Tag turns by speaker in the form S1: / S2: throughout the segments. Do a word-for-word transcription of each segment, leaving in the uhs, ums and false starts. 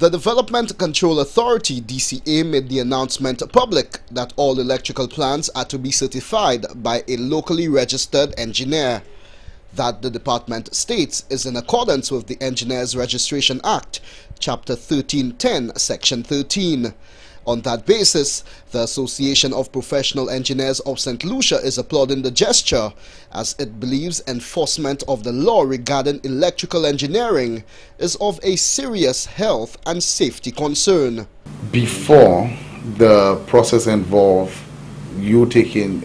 S1: The Development Control Authority D C A made the announcement public that all electrical plants are to be certified by a locally registered engineer. That, the department states, is in accordance with the Engineers Registration Act, Chapter thirteen ten, Section thirteen. On that basis, the Association of Professional Engineers of Saint Lucia is applauding the gesture, as it believes enforcement of the law regarding electrical engineering is of a serious health and safety concern.
S2: Before, the process involved you taking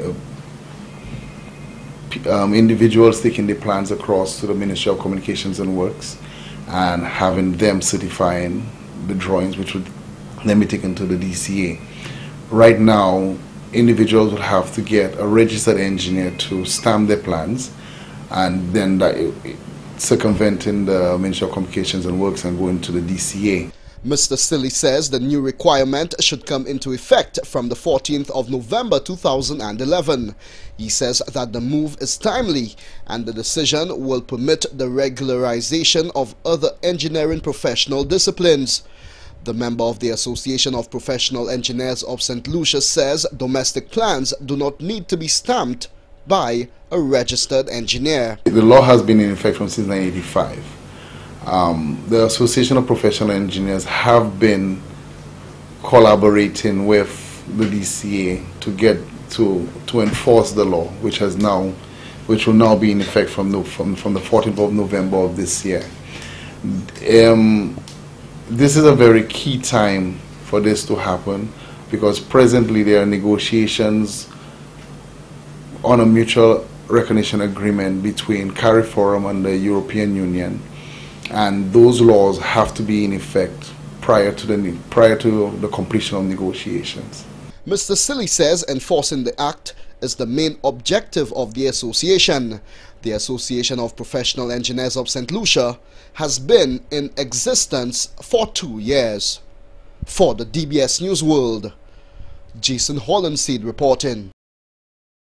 S2: uh, um, individuals taking the plans across to the Ministry of Communications and Works and having them certifying the drawings, which would then be taken to the D C A. Right now, individuals would have to get a registered engineer to stamp their plans, and then that, circumventing the Ministry of Communications and Works and going to the D C A.
S1: Mister Silly says the new requirement should come into effect from the fourteenth of November two thousand eleven. He says that the move is timely and the decision will permit the regularization of other engineering professional disciplines. The member of the Association of Professional Engineers of Saint Lucia says domestic plans do not need to be stamped by a registered engineer.
S2: The law has been in effect from since nineteen eighty-five. Um, the Association of Professional Engineers have been collaborating with the D C A to get to to enforce the law, which has now, which will now be in effect from the, from, from the fourteenth of November of this year. Um, This is a very key time for this to happen, because presently there are negotiations on a mutual recognition agreement between CARIFORUM and the European Union, and those laws have to be in effect prior to the prior to the completion of negotiations.
S1: Mister Silly says enforcing the act is the main objective of the association. The Association of Professional Engineers of Saint Lucia has been in existence for two years. For the D B S News World, Jason Hollandseed reporting.